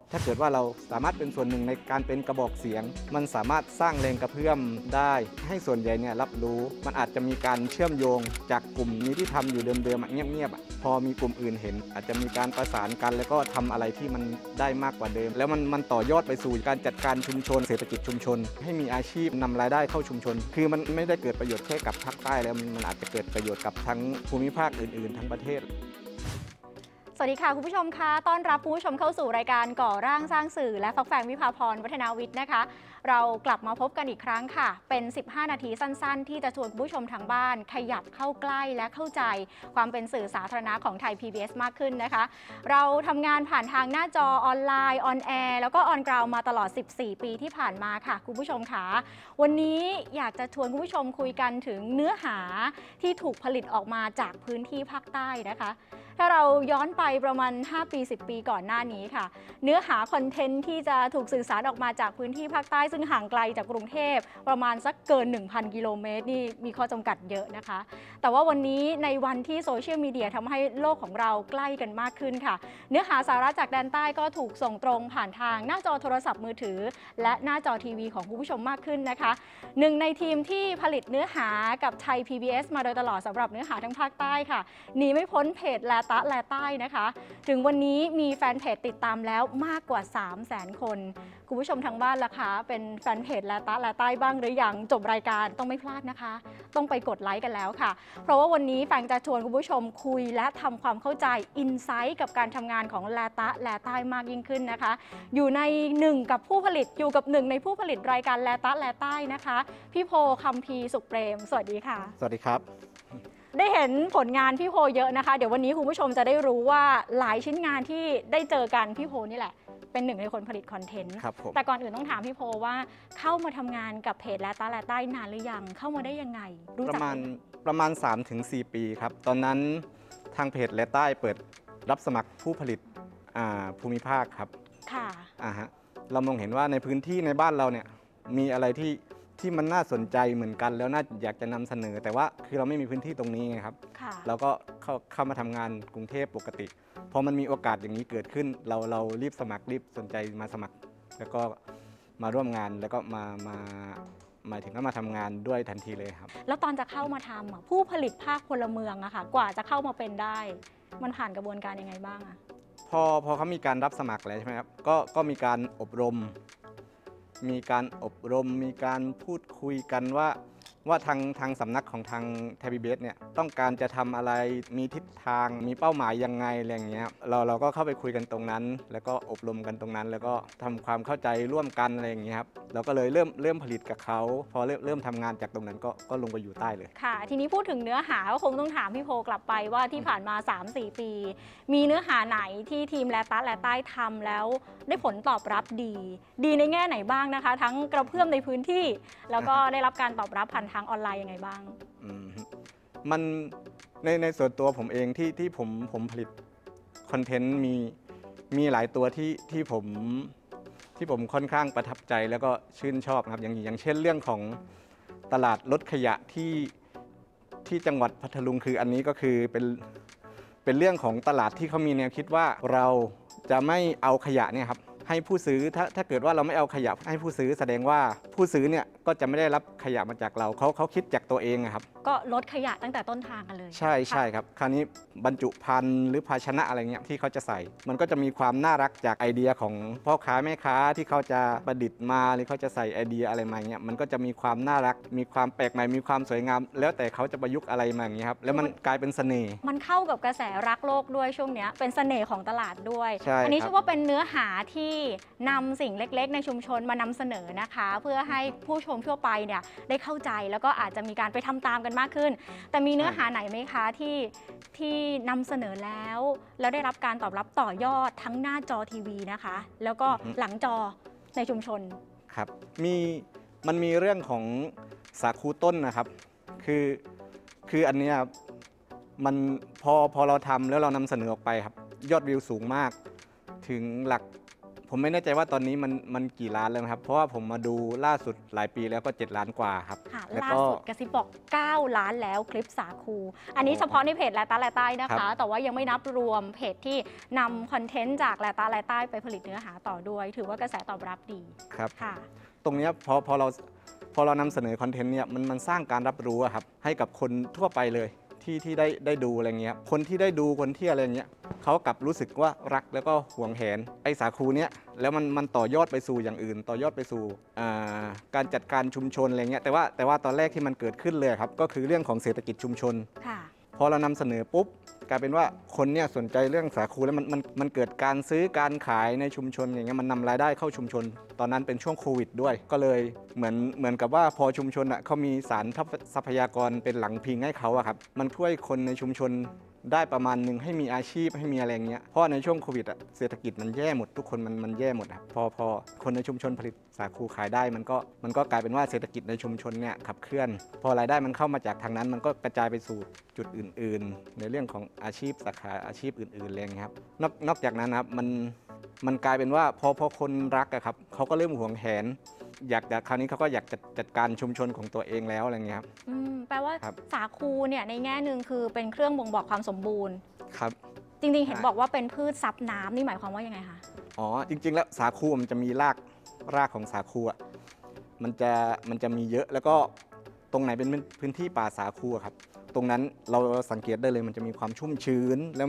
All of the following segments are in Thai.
ถ้าเกิดว่าเราสามารถเป็นส่วนหนึ่งในการเป็นกระบอกเสียงมันสามารถสร้างแรงกระเพื่อมได้ให้ส่วนใหญ่เนี่ยรับรู้มันอาจจะมีการเชื่อมโยงจากกลุ่มนี้ที่ทำอยู่เดิมๆเงียบๆพอมีกลุ่มอื่นเห็นอาจจะมีการประสานกันแล้วก็ทำอะไรที่มันได้มากกว่าเดิมแล้วมันต่อยอดไปสู่การจัดการชุมชนเศรษฐกิจชุมชนให้มีอาชีพนำรายได้เข้าชุมชนคือมันไม่ได้เกิดประโยชน์แค่กับภาคใต้แล้วมันอาจจะเกิดประโยชน์กับทั้งภูมิภาคอื่นๆทั้งประเทศสวัสดีค่ะคุณผู้ชมคะต้อนรับคุณผู้ชมเข้าสู่รายการก่อร่างสร้างสื่อและฟักแฟงวิภาพรวัฒนาวิทย์นะคะเรากลับมาพบกันอีกครั้งค่ะเป็น15นาทีสั้นๆที่จะชวนคุณผู้ชมทางบ้านขยับเข้าใกล้และเข้าใจความเป็นสื่อสาธารณะของไทย PBS มากขึ้นนะคะเราทำงานผ่านทางหน้าจอออนไลน์ออนแอร์แล้วก็ออนกราวมาตลอด14ปีที่ผ่านมาค่ะคุณผู้ชมค่ะวันนี้อยากจะชวนคุณผู้ชมคุยกันถึงเนื้อหาที่ถูกผลิตออกมาจากพื้นที่ภาคใต้นะคะถ้าเราย้อนไปประมาณ5ปี10ปีก่อนหน้านี้ค่ะเนื้อหาคอนเทนต์ที่จะถูกสื่อสารออกมาจากพื้นที่ภาคใต้ซึ่งห่างไกลจากกรุงเทพประมาณสักเกิน 1,000 กิโลเมตรนี่มีข้อจำกัดเยอะนะคะแต่ว่าวันนี้ในวันที่โซเชียลมีเดียทำให้โลกของเราใกล้กันมากขึ้นค่ะเนื้อหาสาระจากแดนใต้ก็ถูกส่งตรงผ่านทางหน้าจอโทรศัพท์มือถือและหน้าจอทีวีของคุณผู้ชมมากขึ้นนะคะหนึ่งในทีมที่ผลิตเนื้อหากับไทย PBS มาโดยตลอดสำหรับเนื้อหาทั้งภาคใต้ค่ะหนีไม่พ้นเพจแลตะแลใต้นะคะถึงวันนี้มีแฟนเพจติดตามแล้วมากกว่า 300,000 คนคุณผู้ชมทางบ้านล่ะคะเป็นแฟนเพจแลตะแลใต้บ้างหรือยังจบรายการต้องไม่พลาดนะคะต้องไปกดไลค์กันแล้วค่ะเพราะว่าวันนี้แฟนจะชวนคุณผู้ชมคุยและทำความเข้าใจอินไซต์กับการทำงานของแลตะแลใต้มากยิ่งขึ้นนะคะอยู่ในหนึ่งกับผู้ผลิตอยู่กับหนึ่งในผู้ผลิตรายการแลตะแลใต้นะคะพี่โพคัมภีร์สุขเปรมสวัสดีค่ะสวัสดีครับได้เห็นผลงานพี่โพเยอะนะคะเดี๋ยววันนี้คุณผู้ชมจะได้รู้ว่าหลายชิ้นงานที่ได้เจอกันพี่โพนี่แหละเป็นหนึ่งในคนผลิตคอนเทนต์แต่ก่อนอื่นต้องถามพี่โพว่าเข้ามาทำงานกับเพจแลตะแลใต้นานหรือยังเข้ามาได้ยังไงรู้จักประมาณ 3-4 ปีครับตอนนั้นทางเพจแลใต้เปิดรับสมัครผู้ผลิตภูมิภาคครับค่ะเรามองเห็นว่าในพื้นที่ในบ้านเราเนี่ยมีอะไรที่มันน่าสนใจเหมือนกันแล้วน่าอยากจะนำเสนอแต่ว่าคือเราไม่มีพื้นที่ตรงนี้ไงครับเราก็เข้ามาทำงานกรุงเทพปกติพอมันมีโอกาสอย่างนี้เกิดขึ้นเรารีบสมัครรีบสนใจมาสมัครแล้วก็มาร่วมงานแล้วก็มาหมายถึงก็มาทำงานด้วยทันทีเลยครับแล้วตอนจะเข้ามาทำผู้ผลิตภาคพลเมืองอะค่ะกว่าจะเข้ามาเป็นได้มันผ่านกระบวนการยังไงบ้างอะพอเขามีการรับสมัครแล้วใช่ไหมครับก็มีการอบรมมีการพูดคุยกันว่าทางสำนักของทางไทย PBS เนี่ยต้องการจะทำอะไรมีทิศทางมีเป้าหมายยังไงอะไรอย่างเงี้ยเราก็เข้าไปคุยกันตรงนั้นแล้วก็อบรมกันตรงนั้นแล้วก็ทำความเข้าใจร่วมกันอะไรอย่างเงี้ยครับเราก็เลยเริ่มผลิตกับเขาพอเริ่มทำงานจากตรงนั้นก็ลงไปอยู่ใต้เลยค่ะทีนี้พูดถึงเนื้อหาก็คงต้องถามพี่โพกลับไปว่าที่ผ่านมา 3-4 ปีมีเนื้อหาไหนที่ทีมแลตะแลใต้ทำแล้วได้ผลตอบรับดีในแง่ไหนบ้างนะคะทั้งกระเพื่อมในพื้นที่แล้วก็ได้รับการตอบรับผ่านทางออนไลน์ยังไงบ้างมันในส่วนตัวผมเองที่ผมผลิตคอนเทนต์มีหลายตัวที่ผมค่อนข้างประทับใจแล้วก็ชื่นชอบนะครับอย่างเช่นเรื่องของตลาดลดขยะที่จังหวัดพัทลุงคืออันนี้ก็คือเป็นเรื่องของตลาดที่เขามีแนวคิดว่าเราจะไม่เอาขยะเนี่ยครับให้ผู้ซื้อถ้าเกิดว่าเราไม่เอาขยะให้ผู้ซื้อแสดงว่าผู้ซื้อเนี่ยก็จะไม่ได้รับขยะมาจากเราเขาคิดจากตัวเองครับก็ลดขยะตั้งแต่ต้นทางกันเลยใช่ครับคราวนี้บรรจุภัณฑ์หรือภาชนะอะไรเงี้ยที่เขาจะใส่มันก็จะมีความน่ารักจากไอเดียของพ่อค้าแม่ค้าที่เขาจะประดิษฐ์มาหรือเขาจะใส่ไอเดียอะไรมาเงี้ยมันก็จะมีความน่ารักมีความแปลกใหม่มีความสวยงามแล้วแต่เขาจะประยุกต์อะไรมาอย่างเงี้ยครับแล้วมันกลายเป็นเสน่ห์มันเข้ากับกระแสรักโลกด้วยช่วงนี้เป็นเสน่ห์ของตลาดด้วยอันนี้ชื่อว่าเป็นเนื้อหาที่นำสิ่งเล็กๆในชุมชนมานำเสนอนะคะเพื่อให้ผู้ชมทั่วไปเนี่ยได้เข้าใจแล้วก็อาจจะมีการไปทำตามกันมากขึ้นแต่มีเนื้อหาไหนไหมคะที่นำเสนอแล้วได้รับการตอบรับต่อยอดทั้งหน้าจอทีวีนะคะแล้วก็หลังจอในชุมชนครับมันมีเรื่องของสาคูต้นนะครับคืออันนี้มันพอเราทำแล้วเรานำเสนอออกไปครับยอดวิวสูงมากถึงหลักผมไม่แน่ใจว่าตอนนี้มันกี่ล้านแล้วนะครับเพราะว่าผมมาดูล่าสุดหลายปีแล้วก็7 ล้านกว่าครับค่ะแล้วล่าก็สุดกระซิบบอก 9 ล้านแล้วคลิปสาคู อันนี้เฉพาะในเพจแลตาแลใต้นะครัคะบแต่ว่ายังไม่นับรวมเพจที่นำคอนเทนต์จากแลตาแลใต้ไปผลิตเนื้อหาต่อด้วย ถือว่ากระแสตอบรับดีครับค่ะตรงเนี้ยพอเรานำเสนอคอนเทนต์เนี่ยมันสร้างการรับรู้อะครับให้กับคนทั่วไปเลยที่ได้ดูอะไรเงี้ยคนที่ได้ดูคนที่อะไรเงี้ยเขากลับรู้สึกว่ารักแล้วก็หวงแหนไอ้สาคูเนี้ยแล้วมันต่อยอดไปสู่อย่างอื่น ต่อยอดไปสู่การจัดการชุมชนอะไรเงี้ยแต่ว่าตอนแรกที่มันเกิดขึ้นเลยครับก็คือเรื่องของเศรษฐกิจชุมชนค่ะพอเรานำเสนอปุ๊บกลายเป็นว่าคนเนี่ยสนใจเรื่องสาคูแล้วมันเกิดการซื้อการขายในชุมชนอย่างเงี้ยมันนำรายได้เข้าชุมชน ตอนนั้นเป็นช่วงโควิดด้วย ก็เลยเหมือนกับว่าพอชุมชนอ่ะเขามีสารทรัพยากรเป็นหลังพิงให้เขาอะครับมันช่วยคนในชุมชนได้ประมาณหนึ่งให้มีอาชีพให้มีอะไรเงี้ยเพราะในช่วงโควิดอะเศรษฐกิจมันแย่หมดทุกคนมันแย่หมดครับพอคนในชุมชนผลิตสาคูขายได้มันก็กลายเป็นว่าเศรษฐกิจในชุมชนเนี่ยขับเคลื่อน พอรายได้มันเข้ามาจากทางนั้นมันก็กระจายไปสู่จุดอื่นๆ ในเรื่องของอาชีพสาขาอาชีพอื่นๆอะไรอย่างเงี้ยครับนอกจากนั้นนะครับมันกลายเป็นว่าพอคนรักอะครับเขาก็เริ่มหวงแหนคราวนี้เขาก็อยากจัดการชุมชนของตัวเองแล้วอะไรเงี้ยครับแปลว่าครับสาคูเนี่ยในแง่หนึ่งคือเป็นเครื่องบ่งบอกความสมบูรณ์ครับจริงๆ เห็นบอกว่าเป็นพืชซับน้ำนี่หมายความว่ายังไงคะอ๋อจริงๆแล้วสาคูมันจะมีรากของสาคูอ่ะมันจะมีเยอะแล้วก็ตรงไหนเป็นพื้นที่ป่าสาคูอะครับตรงนั้นเราสังเกตได้เลยมันจะมีความชุ่มชื้นแล้ว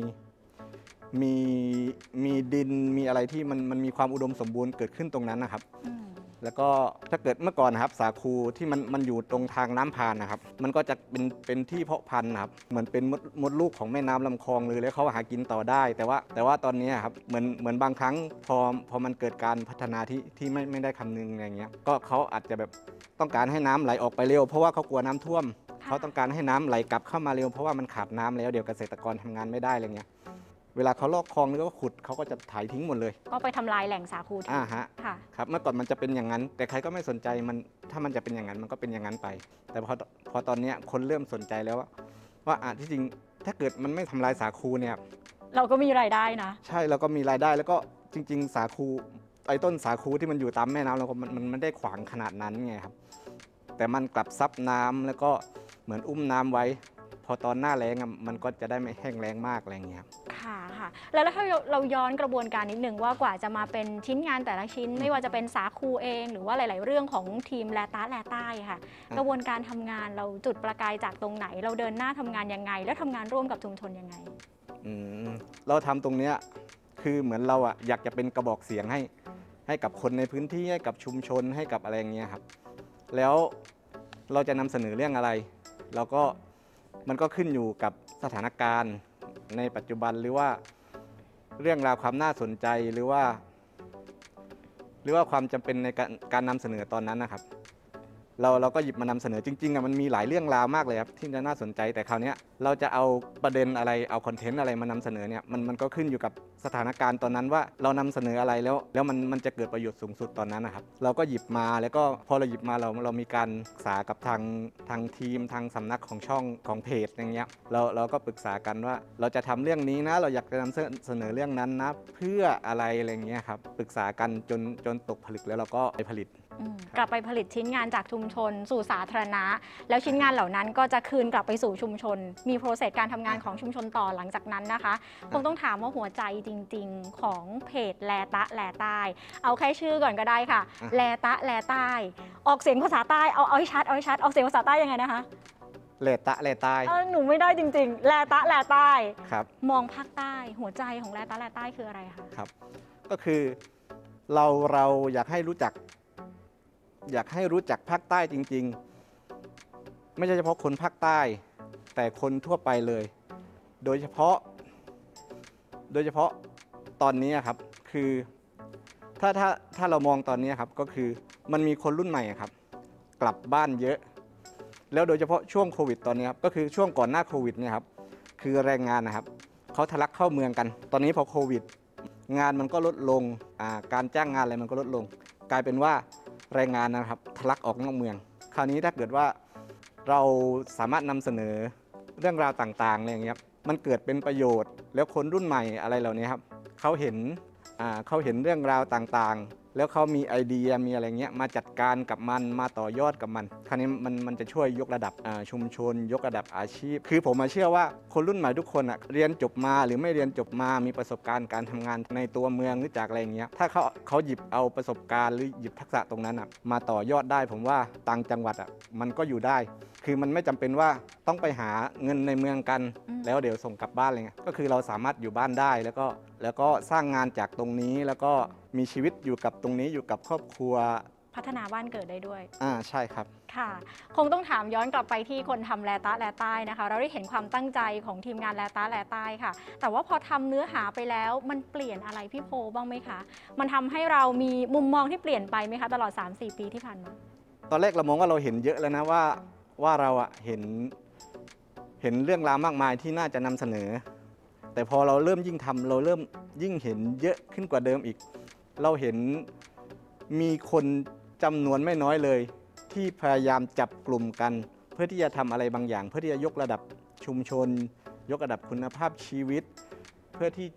มีดินมีอะไรที่มันมีความอุดมสมบูรณ์เกิดขึ้นตรงนั้นนะครับ แล้วก็ถ้าเกิดเมื่อก่อนนะครับสาคูที่มันอยู่ตรงทางน้ำพานนะครับมันก็จะเป็นที่เพาะพันธุ์นะครับเหมือนเป็นมดลูกของแม่น้ำลำคลองเลยแล้วเขาหากินต่อได้ แต่ว่าตอนนี้ครับเหมือนบางครั้งพอมันเกิดการพัฒนาที่ไม่ได้คำนึงอะไรเงี้ยก็เขาอาจจะแบบต้องการให้น้ำไหลออกไปเร็วเพราะว่าเขากลัวน้ำท่วมค่ะเขาต้องการให้น้ำไหลกลับเข้ามาเร็วเพราะว่ามันขาดน้ำแล้วเดี๋ยวเกษตรกรทำงานไม่ได้อะไรเงี้ยเวลาเขาลอกคลองหรือว่าขุดเขาก็จะถ่ายทิ้งหมดเลยก็ไปทำลายแหล่งสาคูทิ้งฮะค่ะครับเมื่อก่อนมันจะเป็นอย่างนั้น แต่ใครก็ไม่สนใจมันถ้ามันจะเป็นอย่างนั้นมันก็เป็นอย่างนั้นไป แต่พอตอนเนี้ยคนเริ่มสนใจแล้วว่าที่จริงถ้าเกิดมันไม่ทำลายสาคูเนี่ยเราก็มีรายได้นะใช่เราก็มีรายได้แล้วก็จริง ๆ สาคูไอ้ต้นสาคูที่มันอยู่ตามแม่น้ำเราก็มันไม่ได้ขวางขนาดนั้นไงครับแต่มันกลับซับน้ำแล้วก็เหมือนอุ้มน้ำไว้ พอตอนหน้าแล้งอะมันก็จะได้ไม่แห้งแล้งมากอะไรอย่างเงี้ยครับค่ะ แล้วถ้าเราย้อนกระบวนการนิดหนึ่งว่ากว่าจะมาเป็นชิ้นงานแต่ละชิ้น ไม่ว่าจะเป็นสาคูเองหรือว่าหลาย ๆ เรื่องของทีมแลใต้ค่ะ กระบวนการทำงานเราจุดประกายจากตรงไหน เราเดินหน้าทำงานยังไง แล้วทำงานร่วมกับชุมชนยังไงเราทำตรงเนี้ยคือเหมือนเราอะอยากจะเป็นกระบอกเสียงให้กับคนในพื้นที่ให้กับชุมชนให้กับอะไรอย่างเงี้ยครับแล้วเราจะนำเสนอเรื่องอะไรเราก็มันก็ขึ้นอยู่กับสถานการณ์ในปัจจุบันหรือว่าเรื่องราวความน่าสนใจหรือว่าความจำเป็นในการนำเสนอตอนนั้นนะครับเราก็หยิบมานำเสนอจริงๆอะมันมีหลายเรื่องราวมากเลยครับที่จะน่าสนใจแต่คราวเนี้ยเราจะเอาประเด็นอะไรเอาคอนเทนต์อะไรมานำเสนอเนี่ยมันก็ขึ้นอยู่กับสถานการณ์ตอนนั้นว่าเรานำเสนออะไรแล้วมันจะเกิดประโยชน์สูงสุดตอนนั้นนะครับเราก็หยิบมาแล้วก็พอเราหยิบมาเรามีการปรึกษากับทางทีมทางสำนักของช่องของเพจอย่างเงี้ยเราก็ปรึกษากันว่าเราจะทำเรื่องนี้นะเราอยากจะนำเสนอเรื่องนั้นนะเพื่ออะไรอะไรเงี้ยครับปรึกษากันจนตกผลึกแล้วเราก็ไปผลิตกลับไปผลิตชิ้นงานจากชุมชนสู่สาธารณะ แล้วชิ้นงานเหล่านั้นก็จะคืนกลับไปสู่ชุมชน มีโปรเซสการทำงานของชุมชนต่อหลังจากนั้นนะคะคงต้องถามว่าหัวใจจริงๆของเพจแลตะแลใต้ เอาแค่ชื่อก่อนก็ได้ค่ะแลตะแลใต้ ออกเสียงภาษาใต้เอาให้ชัดออกเสียงภาษาใต้ยังไงนะคะแหลตะแหลใต้หนูไม่ได้จริงๆแลตะแลใต้ครับมองภาคใต้หัวใจของแลตะแลใต้คืออะไรคะครับก็คือเราอยากให้รู้จักภาคใต้จริงๆ ไม่ใช่เฉพาะคนภาคใต้ แต่คนทั่วไปเลย โดยเฉพาะตอนนี้ครับคือถ้าเรามองตอนนี้ครับก็คือมันมีคนรุ่นใหม่ครับ กลับบ้านเยอะ แล้วโดยเฉพาะช่วงโควิดตอนนี้ครับก็คือช่วงก่อนหน้าโควิดเนี่ยครับคือแรงงานนะครับเขาทะลักเข้าเมืองกัน ตอนนี้พอโควิด งานมันก็ลดลงการจ้างงานอะไรมันก็ลดลง กลายเป็นว่าแรงงานนะครับทะลักออกนอกเมือง คราวนี้ถ้าเกิดว่าเราสามารถนำเสนอเรื่องราวต่างๆอะไรอย่างเงี้ยมันเกิดเป็นประโยชน์ แล้วคนรุ่นใหม่อะไรเหล่านี้ครับเขาเห็นเขาเห็นเรื่องราวต่างๆแล้วเขามีไอเดียมีอะไรเงี้ยมาจัดการกับมันมาต่อยอดกับมันคราวนี้มันจะช่วยยกระดับชุมชนยกระดับอาชีพคือผมเชื่อว่าคนรุ่นใหม่ทุกคนเรียนจบมาหรือไม่เรียนจบมามีประสบการณ์การทำงานในตัวเมืองหรือจากอะไรเงี้ยถ้าเขาหยิบเอาประสบการณ์หรือหยิบทักษะตรงนั้นมาต่อยอดได้ผมว่าต่างจังหวัดมันก็อยู่ได้คือมันไม่จำเป็นว่าต้องไปหาเงินในเมืองกันแล้วเดี๋ยวส่งกลับบ้านอะไรเงี้ยก็คือเราสามารถอยู่บ้านได้แล้วก็สร้างงานจากตรงนี้แล้วก็มีชีวิตอยู่กับตรงนี้อยู่กับครอบครัวพัฒนาบ้านเกิดได้ด้วยใช่ครับค่ะคงต้องถามย้อนกลับไปที่คนทำแลตาแลใต้นะคะเราได้เห็นความตั้งใจของทีมงานแลตาแลใต้ค่ะแต่ว่าพอทำเนื้อหาไปแล้วมันเปลี่ยนอะไรพี่โพบ้างไหมคะมันทำให้เรามีมุมมองที่เปลี่ยนไปไหมคะตลอด 3-4 ปีที่ผ่านมาตอนแรกเรามองว่าเราเห็นเยอะแล้วนะว่าเราเห็นเรื่องราวมากมายที่น่าจะนำเสนอแต่พอเราเริ่มยิ่งทำเราเริ่มยิ่งเห็นเยอะขึ้นกว่าเดิมอีกเราเห็นมีคนจำนวนไม่น้อยเลยที่พยายามจับกลุ่มกันเพื่อที่จะทำอะไรบางอย่างเพื่อที่จะยกระดับชุมชนยกระดับคุณภาพชีวิตเพื่อที่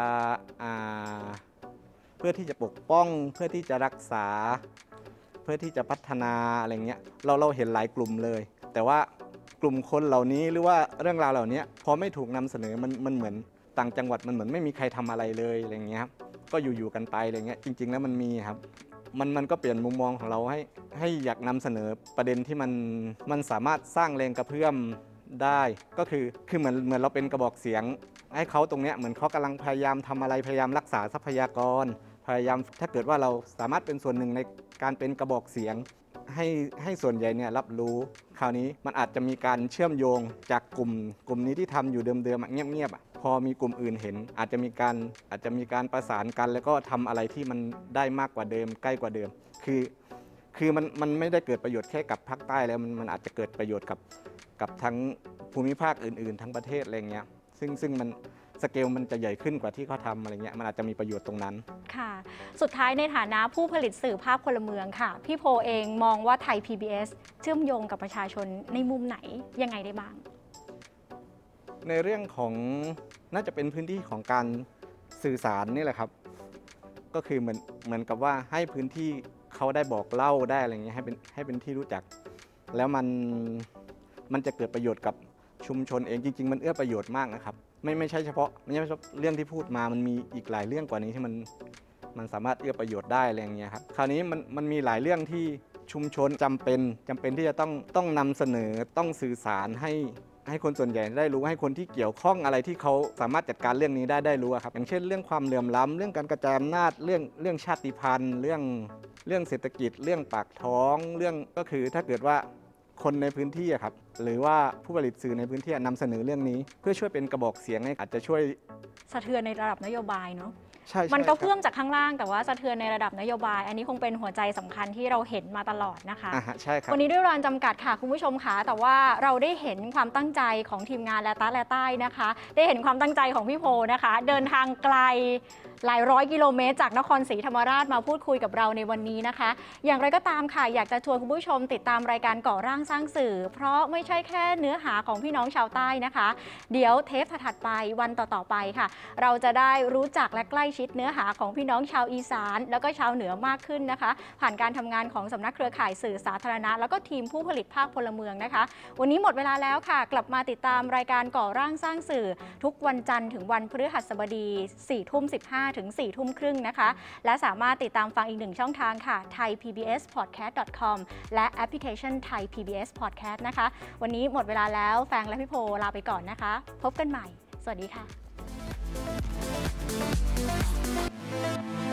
จะปกป้องเพื่อที่จะรักษาเพื่อที่จะพัฒนาอะไรเงี้ยเราเห็นหลายกลุ่มเลยแต่ว่ากลุ่มคนเหล่านี้หรือว่าเรื่องราวเหล่านี้พอไม่ถูกนำเสนอมันเหมือนต่างจังหวัดมันเหมือนไม่มีใครทำอะไรเลยอะไรเงี้ยครับก็อยู่กันไปอะไรเงี้ยจริงๆแล้วมันมีครับมันก็เปลี่ยนมุมมองของเราให้อยากนำเสนอประเด็นที่มันสามารถสร้างแรงกระเพื่อมได้ก็คือเหมือนเราเป็นกระบอกเสียงให้เขาตรงเนี้ยเหมือนเขากำลังพยายามทำอะไรพยายามรักษาทรัพยากรพยายามถ้าเกิดว่าเราสามารถเป็นส่วนหนึ่งในการเป็นกระบอกเสียงให้ส่วนใหญ่เนี่ยรับรู้คราวนี้มันอาจจะมีการเชื่อมโยงจากกลุ่มนี้ที่ทำอยู่เดิมๆเงียบๆพอมีกลุ่มอื่นเห็นอาจจะมีการประสานกันแล้วก็ทำอะไรที่มันได้มากกว่าเดิมใกล้กว่าเดิมคือมันไม่ได้เกิดประโยชน์แค่กับภาคใต้แล้วมันอาจจะเกิดประโยชน์กับทั้งภูมิภาคอื่นๆทั้งประเทศอะไรเงี้ยซึ่งมันสเกลมันจะใหญ่ขึ้นกว่าที่เขาทำอะไรเงี้ยมันอาจจะมีประโยชน์ตรงนั้นค่ะสุดท้ายในฐานะผู้ผลิตสื่อภาพพลเมืองค่ะพี่โพเองมองว่าไทย PBS เชื่อมโยงกับประชาชนในมุมไหนยังไงได้บ้างในเรื่องของน่าจะเป็นพื้นที่ของการสื่อสารนี่แหละครับก็คือเหมือนกับว่าให้พื้นที่เขาได้บอกเล่าได้อะไรเงี้ยให้เป็นที่รู้จักแล้วมันจะเกิดประโยชน์กับชุมชนเองจริงๆมันเอื้อประโยชน์มากนะครับไม่ใช่เฉพาะเรื่องที่พูดมามันมีอีกหลายเรื่องกว่านี้ที่มันสามารถเอื้อประโยชน์ได้อะไรอย่างเงี้ยครับคราวนี้มันมีหลายเรื่องที่ชุมชนจำเป็นที่จะต้องนำเสนอต้องสื่อสารให้คนส่วนใหญ่ได้รู้ให้คนที่เกี่ยวข้องอะไรที่เขาสามารถจัดการเรื่องนี้ได้รู้ครับอย่างเช่นเรื่องความเหลื่อมล้ำเรื่องการกระจายอำนาจเรื่องชาติพันธุ์เรื่องเศรษฐกิจเรื่องปากท้องเรื่องก็คือถ้าเกิดว่าคนในพื้นที่ครับหรือว่าผู้ผลิตสื่อในพื้นที่นำเสนอเรื่องนี้เพื่อช่วยเป็นกระบอกเสียงอาจจะช่วยสะเทือนในระดับนโยบายเนาะใช่มันก็เพิ่มจากข้างล่างแต่ว่าสะเทือนในระดับนโยบายอันนี้คงเป็นหัวใจสำคัญที่เราเห็นมาตลอดนะคะใช่ครับวันนี้ด้วยเวลาจำกัดค่ะคุณผู้ชมค่ะแต่ว่าเราได้เห็นความตั้งใจของทีมงานแลตาแลใต้นะคะได้เห็นความตั้งใจของพี่โพนะคะเดินทางไกลหลายร้อยกิโลเมตรจากนครศรีธรรมราชมาพูดคุยกับเราในวันนี้นะคะอย่างไรก็ตามค่ะอยากจะชวนคุณผู้ชมติดตามรายการก่อร่างสร้างสื่อเพราะไม่ใช่แค่เนื้อหาของพี่น้องชาวใต้นะคะเดี๋ยวเทปถัดไปวันต่อๆไปค่ะเราจะได้รู้จักและใกล้ชิดเนื้อหาของพี่น้องชาวอีสานแล้วก็ชาวเหนือมากขึ้นนะคะผ่านการทำงานของสำนักเครือข่ายสื่อสาธารณะแล้วก็ทีมผู้ผลิตภาคพลเมืองนะคะวันนี้หมดเวลาแล้วค่ะกลับมาติดตามรายการก่อร่างสร้างสื่อทุกวันจันทร์ถึงวันพฤหัสบดี 4:15 ถึง 4:30 นะคะและสามารถติดตามฟังอีกหนึ่งช่องทางค่ะ thaipbspodcast.com และแอปพลิเคชัน Thai PBS Podcast นะคะวันนี้หมดเวลาแล้วแฟงและพี่โพลาไปก่อนนะคะพบกันใหม่สวัสดีค่ะ